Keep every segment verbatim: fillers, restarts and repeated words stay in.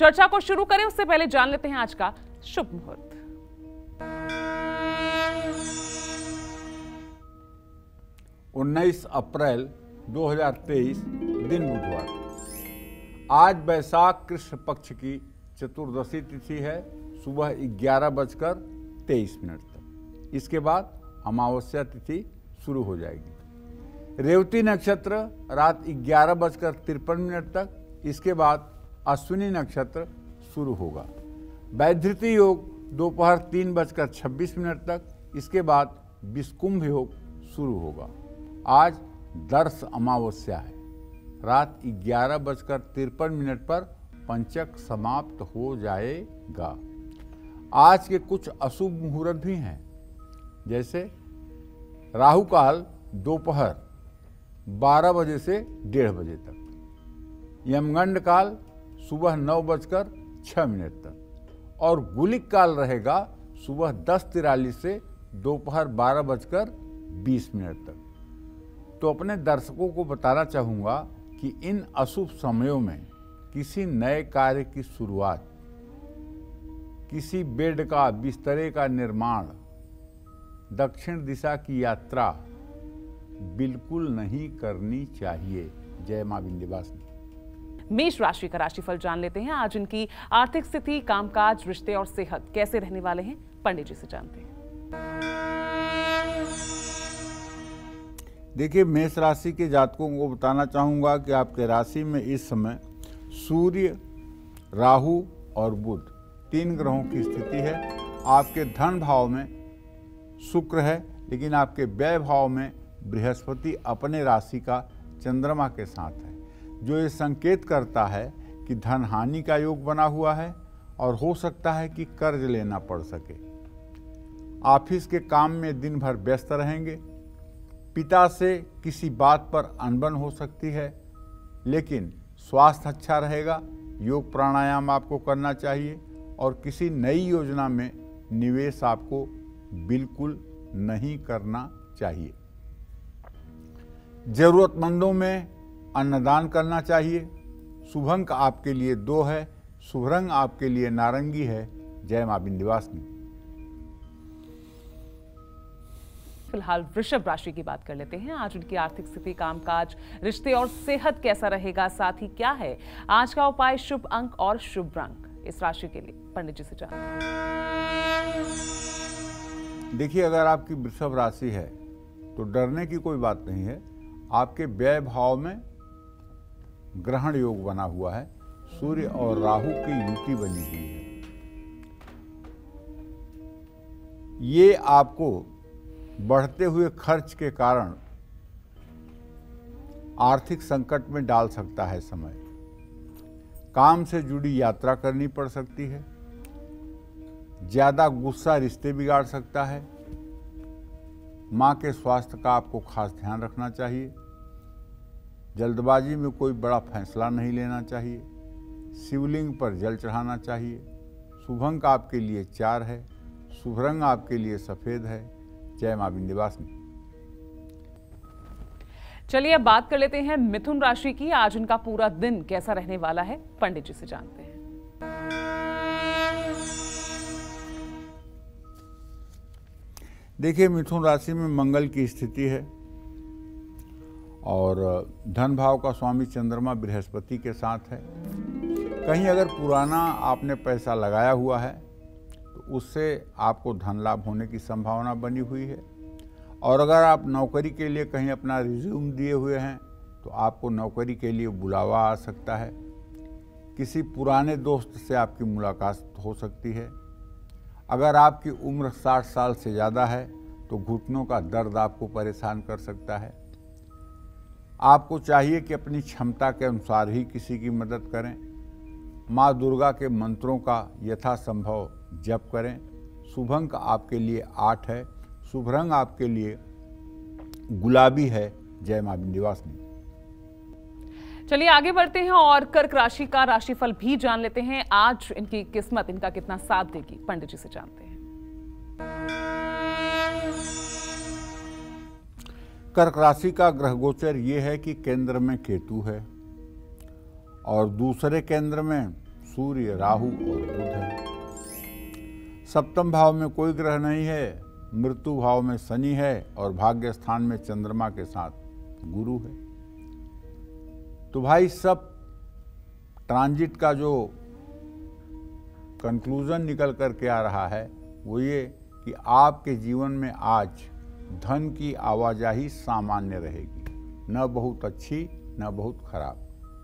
चर्चा को शुरू करें उससे पहले जान लेते हैं आज का शुभ मुहूर्त। उन्नीस अप्रैल दो हज़ार तेईस, दिन बुधवार। आज बैसाख कृष्ण पक्ष की चतुर्दशी तिथि है, सुबह ग्यारह बजकर तेईस मिनट तक। इसके बाद अमावस्या तिथि शुरू हो जाएगी। रेवती नक्षत्र रात ग्यारह बजकर तिरपन मिनट तक। इसके बाद अश्विनी नक्षत्र शुरू होगा। वैधृति योग दोपहर तीन बजकर छब्बीस मिनट तक। इसके बाद विषकुंभ योग शुरू होगा। आज दर्श अमावस्या है। रात ग्यारह बजकर तिरपन मिनट पर पंचक समाप्त हो जाएगा। आज के कुछ अशुभ मुहूर्त भी हैं, जैसे राहु काल दोपहर बारह बजे से डेढ़ बजे तक, यमगंड काल सुबह नौ बजकर छः मिनट तक और गुलिक काल रहेगा सुबह दस तिरालीस से दोपहर बारह बजकर बीस मिनट तक। तो अपने दर्शकों को बताना चाहूँगा कि इन अशुभ समयों में किसी नए कार्य की शुरुआत, किसी बेड का बिस्तरे का निर्माण, दक्षिण दिशा की यात्रा बिल्कुल नहीं करनी चाहिए। जय मां विंध्यवासिनी। मेष राशि का राशिफल जान लेते हैं। आज इनकी आर्थिक स्थिति, कामकाज, रिश्ते और सेहत कैसे रहने वाले हैं, पंडित जी से जानते हैं। देखिए, मेष राशि के जातकों को बताना चाहूँगा कि आपके राशि में इस समय सूर्य, राहु और बुध तीन ग्रहों की स्थिति है। आपके धन भाव में शुक्र है, लेकिन आपके व्यय भाव में बृहस्पति अपने राशि का चंद्रमा के साथ है, जो ये संकेत करता है कि धन हानि का योग बना हुआ है और हो सकता है कि कर्ज लेना पड़ सके। ऑफिस के काम में दिन भर व्यस्त रहेंगे। पिता से किसी बात पर अनबन हो सकती है, लेकिन स्वास्थ्य अच्छा रहेगा। योग प्राणायाम आपको करना चाहिए और किसी नई योजना में निवेश आपको बिल्कुल नहीं करना चाहिए। जरूरतमंदों में अन्नदान करना चाहिए। शुभ अंक आपके लिए दो है। शुभ रंग आपके लिए नारंगी है। जय मां विंध्यवासिनी। फिलहाल वृषभ राशि की बात कर लेते हैं। आज उनकी आर्थिक स्थिति, कामकाज, रिश्ते और सेहत कैसा रहेगा, साथ ही क्या है आज का उपाय, शुभ अंक और शुभ रंग इस राशि के लिए, पंडित जी से जानते हैं। देखिए, अगर आपकी वृषभ राशि है तो डरने की कोई बात नहीं है। आपके व्यय भाव में ग्रहण योग बना हुआ है। सूर्य और राहु की युति बनी हुई है। ये आपको बढ़ते हुए खर्च के कारण आर्थिक संकट में डाल सकता है। समय काम से जुड़ी यात्रा करनी पड़ सकती है। ज्यादा गुस्सा रिश्ते बिगाड़ सकता है। मां के स्वास्थ्य का आपको खास ध्यान रखना चाहिए। जल्दबाजी में कोई बड़ा फैसला नहीं लेना चाहिए। शिवलिंग पर जल चढ़ाना चाहिए। शुभ अंक आपके लिए चार है। शुभ रंग आपके लिए सफेद है। जय मां विंध्यवासिनी। चलिए अब बात कर लेते हैं मिथुन राशि की। आज उनका पूरा दिन कैसा रहने वाला है, पंडित जी से जानते हैं। देखिए, मिथुन राशि में मंगल की स्थिति है और धन भाव का स्वामी चंद्रमा बृहस्पति के साथ है। कहीं अगर पुराना आपने पैसा लगाया हुआ है तो उससे आपको धन लाभ होने की संभावना बनी हुई है। और अगर आप नौकरी के लिए कहीं अपना रिज्यूम दिए हुए हैं तो आपको नौकरी के लिए बुलावा आ सकता है। किसी पुराने दोस्त से आपकी मुलाकात हो सकती है। अगर आपकी उम्र साठ साल से ज़्यादा है तो घुटनों का दर्द आपको परेशान कर सकता है। आपको चाहिए कि अपनी क्षमता के अनुसार ही किसी की मदद करें। माँ दुर्गा के मंत्रों का यथासंभव जप करें। शुभ अंक आपके लिए आठ है। शुभ रंग आपके लिए गुलाबी है। जय मां विंध्यवासिनी। चलिए आगे बढ़ते हैं और कर्क राशि का राशिफल भी जान लेते हैं। आज इनकी किस्मत इनका कितना साथ देगी, पंडित जी से जानते हैं। कर्क राशि का ग्रह गोचर ये है कि केंद्र में केतु है और दूसरे केंद्र में सूर्य, राहु और बुध है। सप्तम भाव में कोई ग्रह नहीं है, मृत्यु भाव में शनि है और भाग्य स्थान में चंद्रमा के साथ गुरु है। तो भाई सब ट्रांजिट का जो कंक्लूजन निकल कर के आ रहा है वो ये कि आपके जीवन में आज धन की आवाजाही सामान्य रहेगी, न बहुत अच्छी न बहुत खराब।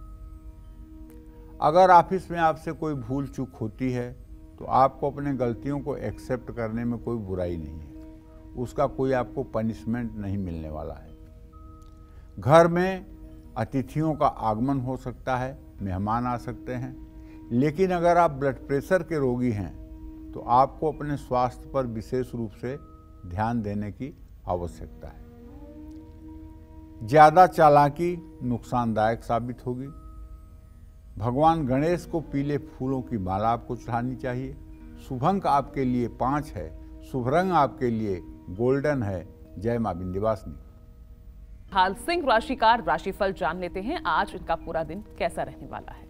अगर ऑफिस में आपसे कोई भूल चूक होती है तो आपको अपने गलतियों को एक्सेप्ट करने में कोई बुराई नहीं है, उसका कोई आपको पनिशमेंट नहीं मिलने वाला है। घर में अतिथियों का आगमन हो सकता है, मेहमान आ सकते हैं, लेकिन अगर आप ब्लड प्रेशर के रोगी हैं तो आपको अपने स्वास्थ्य पर विशेष रूप से ध्यान देने की आवश्यकता है। ज़्यादा चालाकी नुकसानदायक साबित होगी। भगवान गणेश को पीले फूलों की माला आपको चढ़ानी चाहिए। शुभ अंक आपके लिए पाँच है, शुभ रंग आपके लिए गोल्डन है। जय मां विंध्यवासिनी। हाल सिंह राशि का राशिफल जान लेते हैं, आज इनका पूरा दिन कैसा रहने वाला है।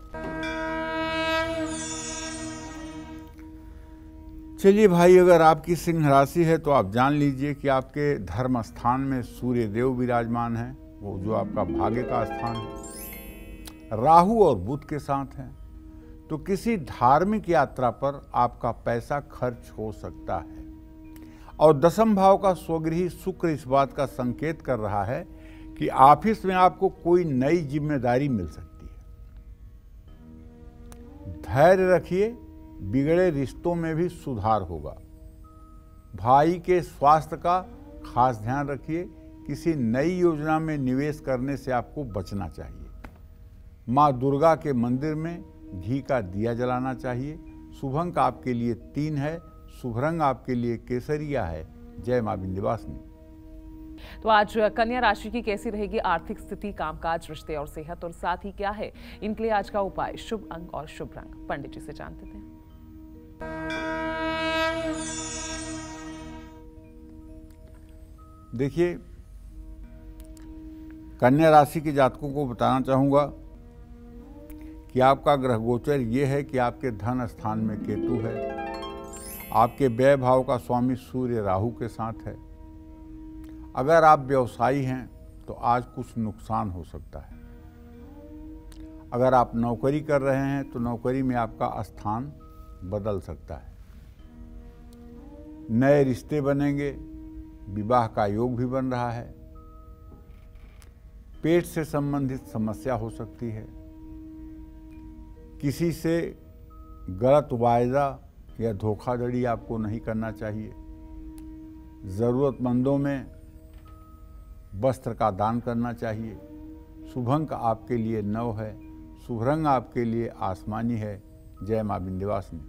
चलिए भाई, अगर आपकी सिंह राशि है तो आप जान लीजिए कि आपके धर्म स्थान में सूर्य देव विराजमान है, वो जो आपका भाग्य का स्थान है। राहु और बुध के साथ हैं, तो किसी धार्मिक यात्रा पर आपका पैसा खर्च हो सकता है। और दसम भाव का स्वगृही शुक्र इस बात का संकेत कर रहा है कि ऑफिस में आपको कोई नई जिम्मेदारी मिल सकती है। धैर्य रखिए, बिगड़े रिश्तों में भी सुधार होगा। भाई के स्वास्थ्य का खास ध्यान रखिए। किसी नई योजना में निवेश करने से आपको बचना चाहिए। माँ दुर्गा के मंदिर में घी का दिया जलाना चाहिए। शुभ अंक आपके लिए तीन है, शुभ रंग आपके लिए केसरिया है। जय मां विंध्यवासिनी। तो आज कन्या राशि की कैसी रहेगी आर्थिक स्थिति, कामकाज, रिश्ते और सेहत, और साथ ही क्या है इनके लिए आज का उपाय, शुभ अंक और शुभ रंग, पंडित जी से जानते हैं। देखिए, कन्या राशि के जातकों को बताना चाहूंगा कि आपका ग्रह गोचर ये है कि आपके धन स्थान में केतु है, आपके व्यय भाव का स्वामी सूर्य राहु के साथ है। अगर आप व्यवसायी हैं तो आज कुछ नुकसान हो सकता है। अगर आप नौकरी कर रहे हैं तो नौकरी में आपका स्थान बदल सकता है। नए रिश्ते बनेंगे, विवाह का योग भी बन रहा है। पेट से संबंधित समस्या हो सकती है। किसी से गलत वायदा या धोखाधड़ी आपको नहीं करना चाहिए। ज़रूरतमंदों में वस्त्र का दान करना चाहिए। शुभ अंक आपके लिए नौ है, शुभ रंग आपके लिए आसमानी है। जय मां विंध्यवासिनी।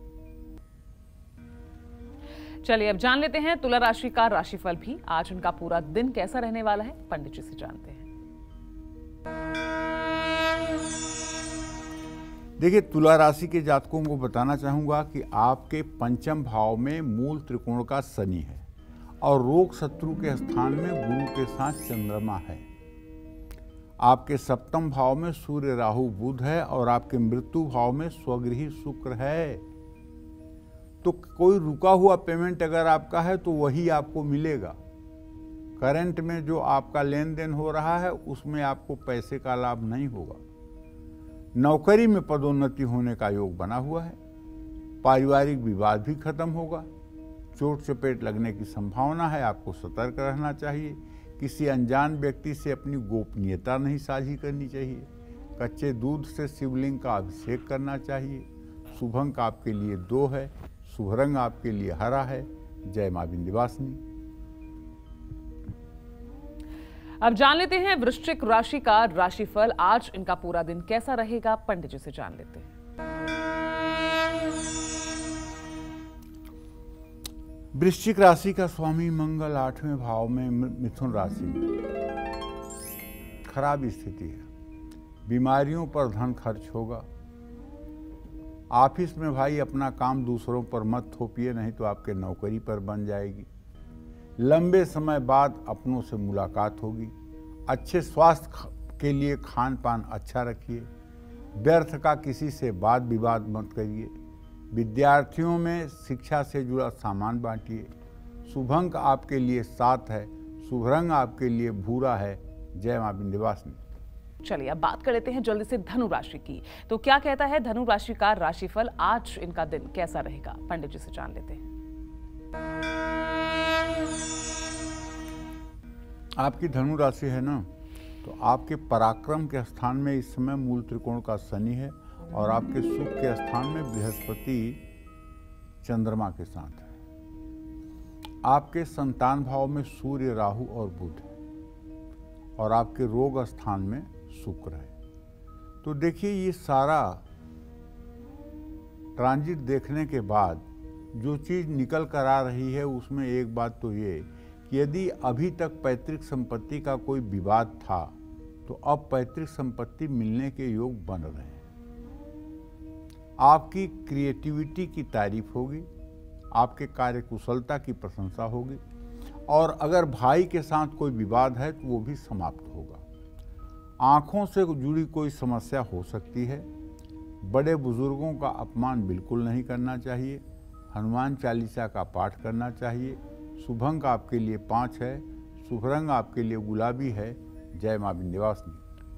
चलिए अब जान लेते हैं तुला राशि का राशिफल भी, आज उनका पूरा दिन कैसा रहने वाला है, पंडित जी से जानते हैं। देखिए, तुला राशि के जातकों को बताना चाहूंगा कि आपके पंचम भाव में मूल त्रिकोण का शनि है और रोग शत्रु के स्थान में गुरु के साथ चंद्रमा है। आपके सप्तम भाव में सूर्य राहु बुध है और आपके मृत्यु भाव में स्वगृही शुक्र है। तो कोई रुका हुआ पेमेंट अगर आपका है तो वही आपको मिलेगा। करंट में जो आपका लेन देन हो रहा है उसमें आपको पैसे का लाभ नहीं होगा। नौकरी में पदोन्नति होने का योग बना हुआ है। पारिवारिक विवाद भी खत्म होगा। चोट चपेट लगने की संभावना है, आपको सतर्क रहना चाहिए। किसी अनजान व्यक्ति से अपनी गोपनीयता नहीं साझी करनी चाहिए। कच्चे दूध से शिवलिंग का अभिषेक करना चाहिए। शुभ अंक आपके लिए दो है, शुभ रंग आपके लिए हरा है। जय मां विंध्यवासिनी। अब जान लेते हैं वृश्चिक राशि का राशिफल, आज इनका पूरा दिन कैसा रहेगा, पंडित जी से जान लेते हैं। वृश्चिक राशि का स्वामी मंगल आठवें भाव में मिथुन राशि में। खराब स्थिति है। बीमारियों पर धन खर्च होगा। ऑफिस में भाई अपना काम दूसरों पर मत थोपिए, नहीं तो आपके नौकरी पर बन जाएगी। लंबे समय बाद अपनों से मुलाकात होगी। अच्छे स्वास्थ्य के लिए खान पान अच्छा रखिए। व्यर्थ का किसी से वाद विवाद मत करिए। विद्यार्थियों में शिक्षा से जुड़ा सामान बांटिए। शुभ अंक आपके लिए सात है, शुभ रंग आपके लिए भूरा है। जय मां विंध्यवासिनी। चलिए अब बात कर लेते हैं जल्दी से धनु राशि की। तो क्या कहता है धनु राशि का राशिफल, आज इनका दिन कैसा रहेगा, पंडित जी से जान लेते हैं। आपकी धनु राशि है ना, तो आपके पराक्रम के स्थान में इस समय मूल त्रिकोण का शनि है और आपके सुख के स्थान में बृहस्पति चंद्रमा के साथ है। आपके संतान भाव में सूर्य, राहु और बुध है और आपके रोग स्थान में शुक्र है। तो देखिए, ये सारा ट्रांजिट देखने के बाद जो चीज निकल कर आ रही है उसमें एक बात तो ये कि यदि अभी तक पैतृक संपत्ति का कोई विवाद था तो अब पैतृक संपत्ति मिलने के योग बन रहे हैं। आपकी क्रिएटिविटी की तारीफ होगी, आपके कार्यकुशलता की प्रशंसा होगी और अगर भाई के साथ कोई विवाद है तो वो भी समाप्त होगा। आंखों से जुड़ी कोई समस्या हो सकती है। बड़े बुजुर्गों का अपमान बिल्कुल नहीं करना चाहिए। हनुमान चालीसा का पाठ करना चाहिए। शुभ अंक आपके लिए पाँच है, शुभ रंग आपके लिए गुलाबी है। जय मां विंध्यवासिनी।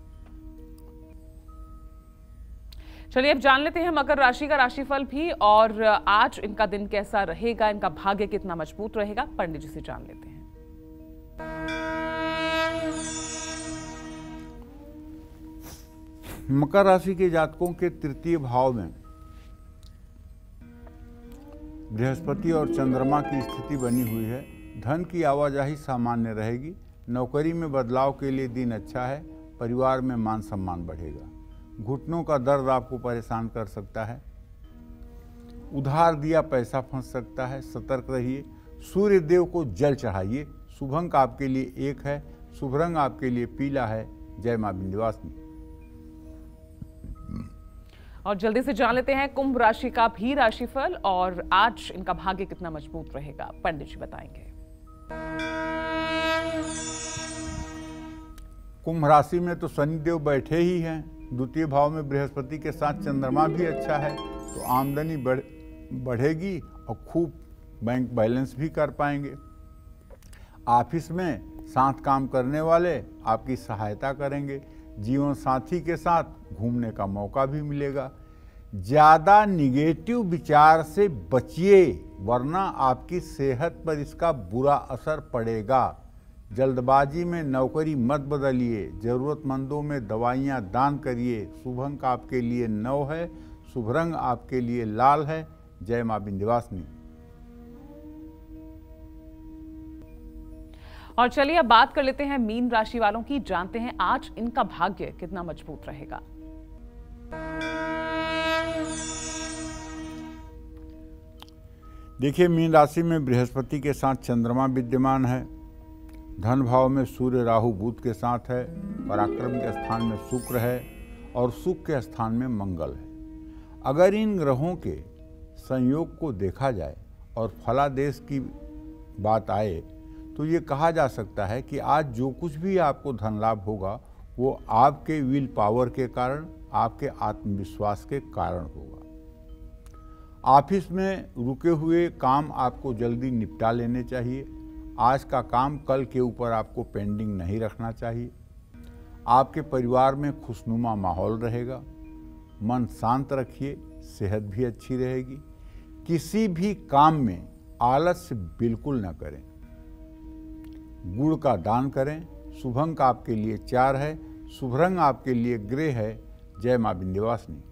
चलिए अब जान लेते हैं मकर राशि का राशिफल भी, और आज इनका दिन कैसा रहेगा, इनका भाग्य कितना मजबूत रहेगा, पंडित जी से जान लेते हैं। मकर राशि के जातकों के तृतीय भाव में बृहस्पति और चंद्रमा की स्थिति बनी हुई है। धन की आवाजाही सामान्य रहेगी। नौकरी में बदलाव के लिए दिन अच्छा है। परिवार में मान सम्मान बढ़ेगा। घुटनों का दर्द आपको परेशान कर सकता है। उधार दिया पैसा फंस सकता है, सतर्क रहिए। सूर्य देव को जल चढ़ाइए। शुभ अंक आपके लिए एक है, शुभ रंग आपके लिए पीला है। जय मां विंध्यवासिनी। और जल्दी से जान लेते हैं कुंभ राशि का भी राशिफल, और आज इनका भाग्य कितना मजबूत रहेगा, पंडित जी बताएंगे। कुंभ राशि में तो शनिदेव बैठे ही हैं। द्वितीय भाव में बृहस्पति के साथ चंद्रमा भी अच्छा है, तो आमदनी बढ़ बढ़ेगी और खूब बैंक बैलेंस भी कर पाएंगे। ऑफिस में साथ काम करने वाले आपकी सहायता करेंगे। जीवन साथी के साथ घूमने का मौका भी मिलेगा। ज़्यादा निगेटिव विचार से बचिए, वरना आपकी सेहत पर इसका बुरा असर पड़ेगा। जल्दबाजी में नौकरी मत बदलिए। ज़रूरतमंदों में दवाइयाँ दान करिए। शुभ अंक आपके लिए नौ है, शुभ रंग आपके लिए लाल है। जय मां विंध्यवासिनी। और चलिए अब बात कर लेते हैं मीन राशि वालों की, जानते हैं आज इनका भाग्य कितना मजबूत रहेगा। देखिए, मीन राशि में बृहस्पति के साथ चंद्रमा विद्यमान है। धन भाव में सूर्य, राहु, बुध के साथ है। पराक्रम के स्थान में शुक्र है और सुख के स्थान में मंगल है। अगर इन ग्रहों के संयोग को देखा जाए और फलादेश की बात आए तो ये कहा जा सकता है कि आज जो कुछ भी आपको धन लाभ होगा वो आपके विल पावर के कारण, आपके आत्मविश्वास के कारण होगा। ऑफिस में रुके हुए काम आपको जल्दी निपटा लेने चाहिए। आज का काम कल के ऊपर आपको पेंडिंग नहीं रखना चाहिए। आपके परिवार में खुशनुमा माहौल रहेगा। मन शांत रखिए, सेहत भी अच्छी रहेगी। किसी भी काम में आलस्य बिल्कुल न करें। गुड़ का दान करें। शुभ अंक आपके लिए चार है, शुभ रंग आपके लिए ग्रे है। जय मां विंध्यवासिनी।